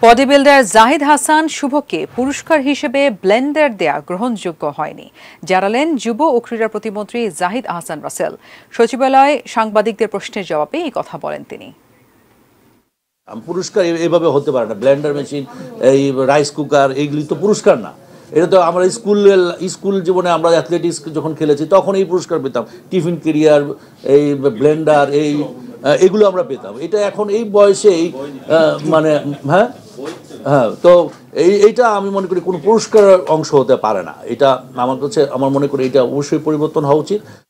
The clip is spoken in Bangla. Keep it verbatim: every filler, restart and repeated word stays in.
বডি বিল্ডার জাহিদ হাসান শুভকে পুরস্কার হিসেবে ব্লেন্ডার দেয়া গ্রহণযোগ্য হয়নি জানালেন যুব ও ক্রীড়া প্রতিমন্ত্রী জাহিদ আহসান রাসেল। সচিবালয়ে সাংবাদিকদের প্রশ্নের জবাবে এই কথা বলেন তিনি। পুরস্কার এভাবে হতে পারে না। ব্লেন্ডার মেশিন, এই রাইস কুকার, এইগুলি তো পুরস্কার না। এটা তো আমরা স্কুল স্কুল জীবনে আমরা অ্যাথলেটিক্স যখন খেলেছি তখন এই পুরস্কার পেতাম। টিফিন ক্যারিয়ার, এই ব্লেন্ডার, এই এগুলো আমরা পেতাম। এটা এখন এই বয়সেই মানে হ্যাঁ হ্যাঁ তো এই এইটা আমি মনে করি কোনো পুরস্কারের অংশ হতে পারে না। এটা আমার কাছে আমার মনে করি এটা অবশ্যই পরিবর্তন হওয়া উচিত।